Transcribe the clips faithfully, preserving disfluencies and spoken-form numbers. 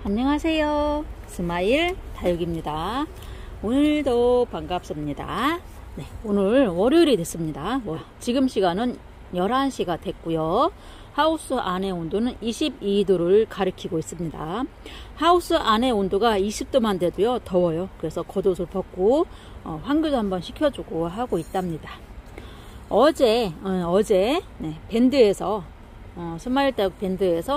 안녕하세요. 스마일 다육입니다. 오늘도 반갑습니다. 네, 오늘 월요일이 됐습니다. 뭐, 지금 시간은 열한 시가 됐고요. 하우스 안의 온도는 이십이 도를 가리키고 있습니다. 하우스 안의 온도가 이십 도만 돼도요 더워요. 그래서 겉옷을 벗고 어, 환기도 한번 시켜주고 하고 있답니다. 어제 어, 어제 네, 밴드에서 어, 스마일 다육 밴드에서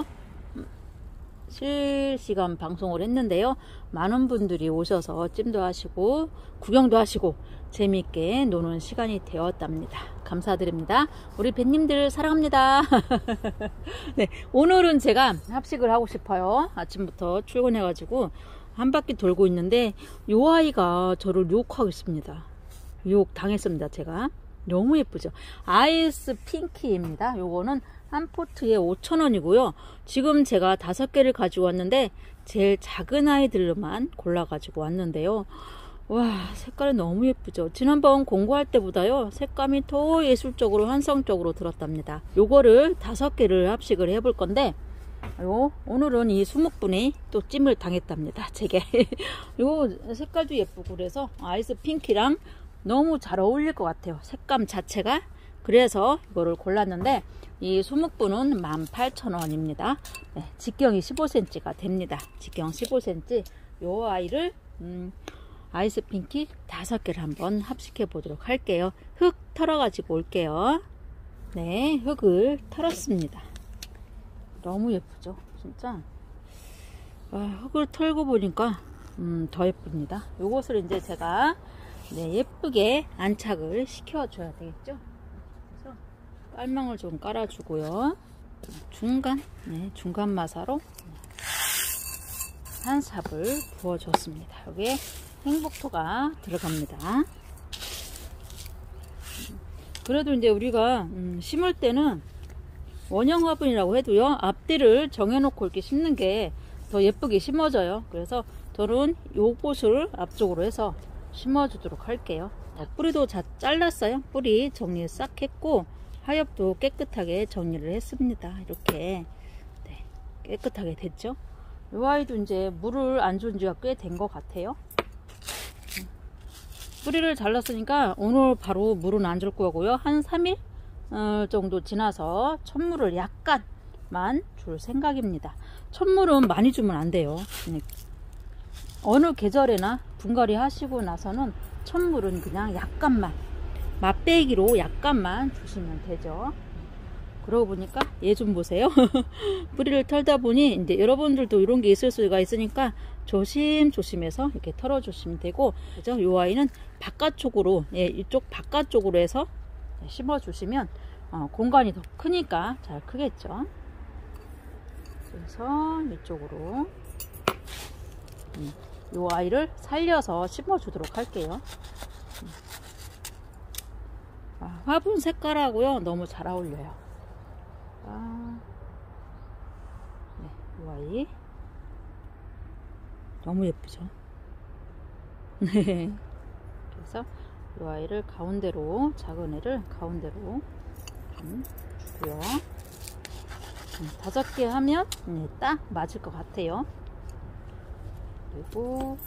실시간 방송을 했는데요. 많은 분들이 오셔서 찜도 하시고 구경도 하시고 재미있게 노는 시간이 되었답니다. 감사드립니다. 우리 밴님들 사랑합니다. 네, 오늘은 제가 합식을 하고 싶어요. 아침부터 출근해 가지고 한 바퀴 돌고 있는데 요 아이가 저를 유혹하고 있습니다. 유혹 당했습니다. 제가 너무 예쁘죠. 아이스 핑키입니다. 요거는 한 포트에 오천 원이고요. 지금 제가 다섯 개를 가지고 왔는데 제일 작은 아이들로만 골라 가지고 왔는데요. 와, 색깔이 너무 예쁘죠. 지난번 공구할 때보다요 색감이 더 예술적으로 환상적으로 들었답니다. 요거를 다섯 개를 합식을 해볼 건데 요 오늘은 이 수묵분이 또 찜을 당했답니다. 제게 요 색깔도 예쁘고 그래서 아이스 핑키랑 너무 잘 어울릴 것 같아요. 색감 자체가. 그래서 이거를 골랐는데 이 수묵분은 만 팔천 원입니다. 네, 직경이 십오 센티미터가 됩니다. 직경 십오 센티미터. 요 아이를 음, 아이스 핑키 다섯 개를 한번 합식해 보도록 할게요. 흙 털어 가지고 올게요. 네, 흙을 털었습니다. 너무 예쁘죠, 진짜. 아, 흙을 털고 보니까 음, 더 예쁩니다. 요것을 이제 제가 네, 예쁘게 안착을 시켜줘야 되겠죠. 그래서 깔망을 좀 깔아주고요. 중간, 네, 중간 마사로 한 삽을 부어줬습니다. 여기에 행복토가 들어갑니다. 그래도 이제 우리가 음, 심을 때는 원형 화분이라고 해도요 앞뒤를 정해놓고 이렇게 심는 게 더 예쁘게 심어져요. 그래서 저는 요곳을 앞쪽으로 해서 심어주도록 할게요. 뿌리도 자, 잘랐어요. 뿌리 정리 싹 했고 하엽도 깨끗하게 정리를 했습니다. 이렇게 네, 깨끗하게 됐죠. 이 아이도 이제 물을 안 준 지가 꽤 된 것 같아요. 뿌리를 잘랐으니까 오늘 바로 물은 안 줄 거고요. 한 삼 일 어, 정도 지나서 천물을 약간만 줄 생각입니다. 천물은 많이 주면 안 돼요. 어느 계절에나 분갈이 하시고 나서는 천물은 그냥 약간만 맛배기로 약간만 주시면 되죠. 그러고 보니까 얘 좀 보세요. 뿌리를 털다 보니 이제 여러분들도 이런 게 있을 수가 있으니까 조심조심해서 이렇게 털어 주시면 되고, 그죠? 요 아이는 바깥쪽으로, 예, 이쪽 바깥쪽으로 해서 심어 주시면 어, 공간이 더 크니까 잘 크겠죠. 그래서 이쪽으로 음, 요 아이를 살려서 심어 주도록 할게요. 음. 아, 화분 색깔하고요 너무 잘 어울려요. 아, 네, 요 아이 너무 예쁘죠. 네. 그래서 이 아이를 가운데로, 작은 애를 가운데로 좀 주고요. 다섯 개 하면 네, 딱 맞을 것 같아요. 그리고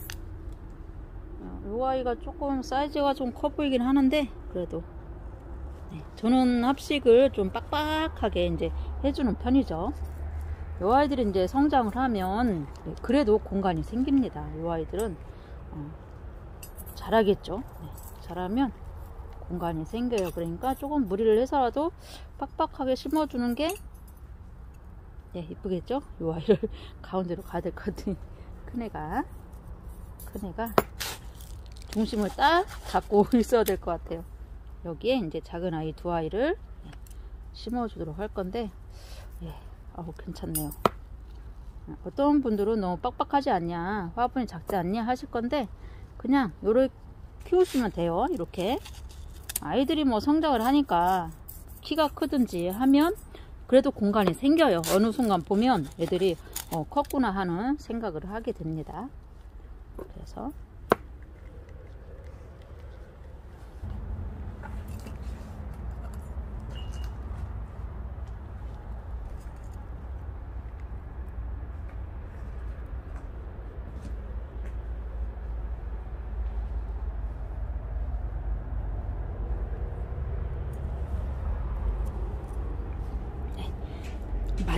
이 아이가 조금 사이즈가 좀 커 보이긴 하는데 그래도 네, 저는 합식을 좀 빡빡하게 이제 해주는 편이죠. 이 아이들이 이제 성장을 하면 네, 그래도 공간이 생깁니다. 이 아이들은 어, 자라겠죠. 네, 자라면 공간이 생겨요. 그러니까 조금 무리를 해서라도 빡빡하게 심어주는 게 네, 이쁘겠죠. 이 아이를 가운데로 가야 될 것 같으니 큰애가 큰애가 중심을 딱 잡고 있어야 될 것 같아요. 여기에 이제 작은 아이 두 아이를 네, 심어주도록 할 건데 예, 아우 괜찮네요. 어떤 분들은 너무 빡빡하지 않냐, 화분이 작지 않냐 하실 건데 그냥 요렇게 키우시면 돼요. 이렇게 아이들이 뭐 성장을 하니까 키가 크든지 하면 그래도 공간이 생겨요. 어느 순간 보면 애들이 어, 컸구나 하는 생각을 하게 됩니다. 그래서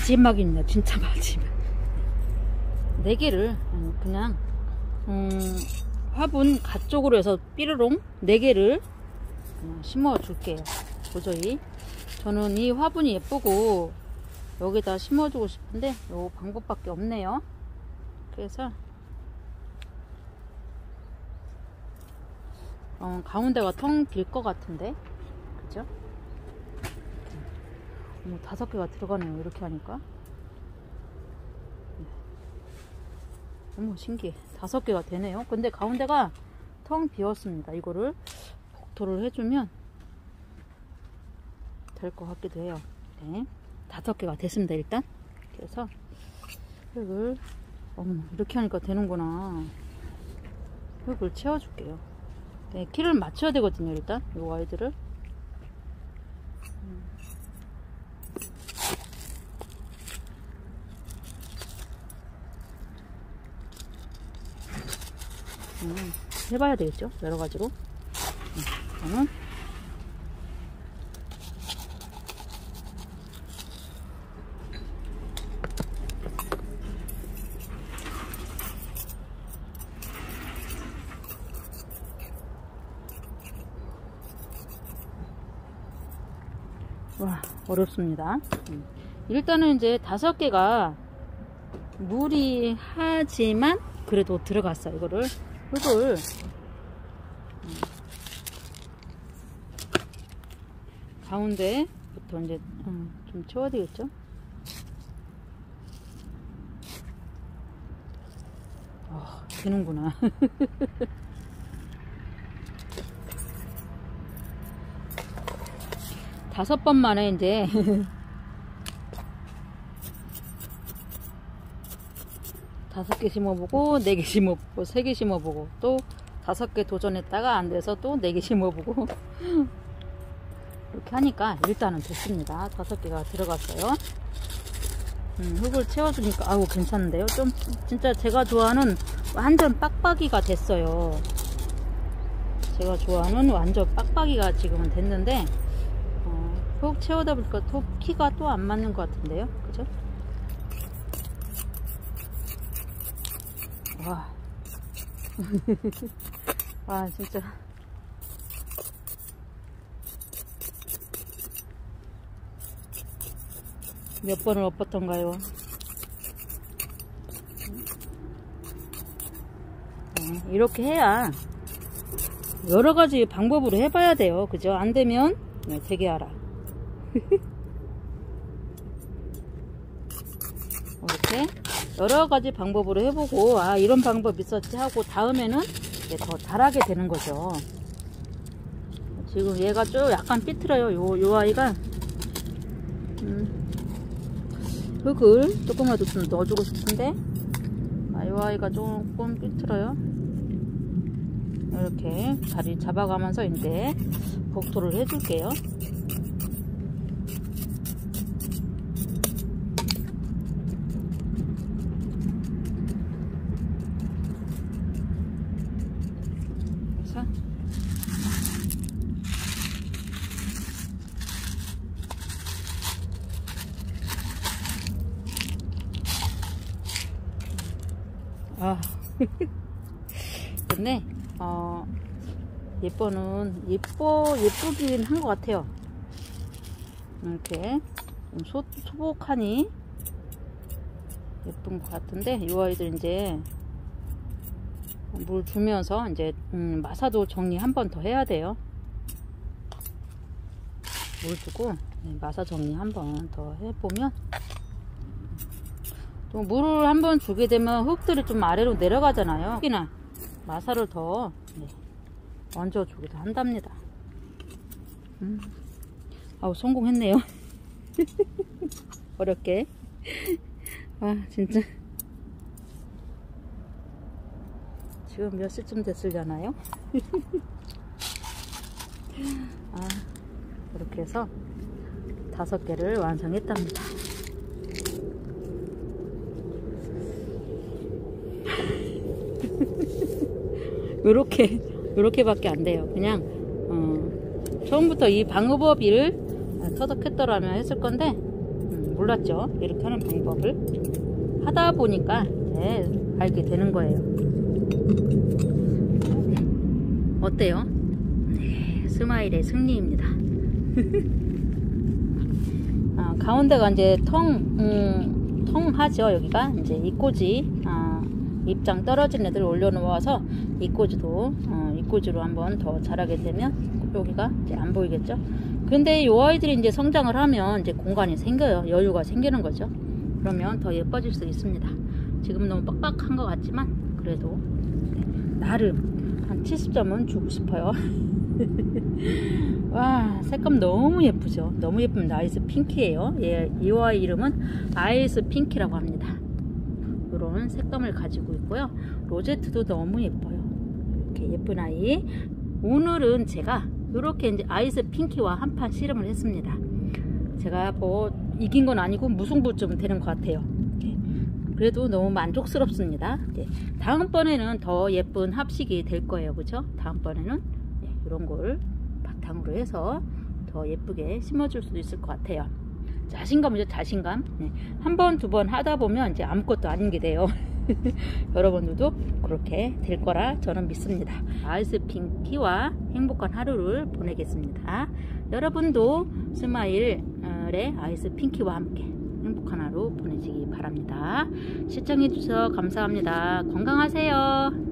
마지막입니다. 진짜 마지막. 네 개를 그냥 음, 화분 가쪽으로 해서 삐르롱 네 개를 심어 줄게요. 도저히 저는 이 화분이 예쁘고 여기다 심어주고 싶은데 요 방법밖에 없네요. 그래서 어, 가운데가 텅 빌 것 같은데, 그죠? 뭐 다섯 개가 들어가네요. 이렇게 하니까. 어머, 신기해. 다섯 개가 되네요. 근데 가운데가 텅 비었습니다. 이거를 복토를 해주면 될 것 같기도 해요. 네. 다섯 개가 됐습니다. 일단. 그래서 흙을, 어머, 이렇게 하니까 되는구나. 흙을 채워줄게요. 네, 키를 맞춰야 되거든요. 일단 이 아이들을. 음, 해봐야 되겠죠. 여러 가지로. 저는 와, 어렵습니다. 음. 일단은 이제 다섯 개가 무리하지만 그래도 들어갔어요. 이거를 흙을 음. 가운데부터 이제 음, 좀 채워야 되겠죠. 어, 되는구나. 다섯 번 만에 이제 다섯 개 심어보고 네 개 심어보고 세 개 심어보고 또 다섯 개 도전했다가 안 돼서 또 네 개 심어보고 이렇게 하니까 일단은 됐습니다. 다섯 개가 들어갔어요. 음, 흙을 채워주니까 아우 괜찮은데요. 좀 진짜 제가 좋아하는 완전 빡빡이가 됐어요. 제가 좋아하는 완전 빡빡이가 지금은 됐는데 흙 채우다 보니까 또 키가 또 안 맞는 것 같은데요. 그죠? 와. 와, 진짜. 몇 번을 엎었던가요? 네, 이렇게 해야 여러 가지 방법으로 해봐야 돼요. 그죠? 안 되면 네, 되게 알아. 이렇게 여러 가지 방법으로 해보고 아 이런 방법 있었지 하고 다음에는 이제 더 잘하게 되는 거죠. 지금 얘가 좀 약간 삐뚤어요. 요, 요 아이가 음, 흙을 조금이라도 좀 넣어주고 싶은데 아, 요 아이가 조금 삐뚤어요. 이렇게 자리 잡아가면서 이제 복토를 해줄게요. 아, 근데 어 예뻐는 예뻐 예쁘긴 한 것 같아요. 이렇게 소, 소복하니 예쁜 것 같은데 이 아이들 이제 물 주면서 이제 음, 마사도 정리 한 번 더 해야 돼요. 물 주고 네, 마사 정리 한 번 더 해보면 또 물을 한번 주게 되면 흙들이 좀 아래로 내려가잖아요. 특히나 마사를 더 네, 얹어주기도 한답니다. 음. 아우 성공했네요. 어렵게. 아 진짜 지금 몇 시쯤 됐으려나요? 아 이렇게 해서 다섯 개를 완성했답니다. 요렇게 요렇게 밖에 안 돼요. 그냥 어, 처음부터 이 방어법을 터득했더라면 했을 건데 음, 몰랐죠. 이렇게 하는 방법을 하다 보니까 네, 알게 되는 거예요. 어때요? 네, 스마일의 승리입니다. 아, 가운데가 이제 텅, 음, 텅하죠. 여기가 이제 이꼬지 아, 입장 떨어진 애들 올려놓아서 이꼬지도 어, 이꼬지로 한번 더 자라게 되면 여기가 이제 안 보이겠죠. 근데 이 아이들이 이제 성장을 하면 이제 공간이 생겨요. 여유가 생기는 거죠. 그러면 더 예뻐질 수 있습니다. 지금 너무 빡빡한 것 같지만 그래도 네, 나름 한 칠십 점은 주고 싶어요. 와, 색감 너무 예쁘죠. 너무 예쁩니다. 아이스 핑키예요. 예, 이 아이 이름은 아이스 핑키라고 합니다. 이런 색감을 가지고 있고요. 로제트도 너무 예뻐요. 이렇게 예쁜 아이. 오늘은 제가 이렇게 이제 아이스 핑키와 한판 씨름을 했습니다. 제가 뭐 이긴 건 아니고 무승부 좀 되는 것 같아요. 그래도 너무 만족스럽습니다. 다음번에는 더 예쁜 합식이 될 거예요. 그죠? 다음번에는 이런 걸 바탕으로 해서 더 예쁘게 심어줄 수도 있을 것 같아요. 자신감이죠. 자신감. 한 번, 두 번 하다 보면 이제 아무것도 아닌 게 돼요. 여러분들도 그렇게 될 거라 저는 믿습니다. 아이스 핑키와 행복한 하루를 보내겠습니다. 여러분도 스마일의 아이스 핑키와 함께 행복한 하루 보내시기 바랍니다. 시청해 주셔서 감사합니다. 건강하세요.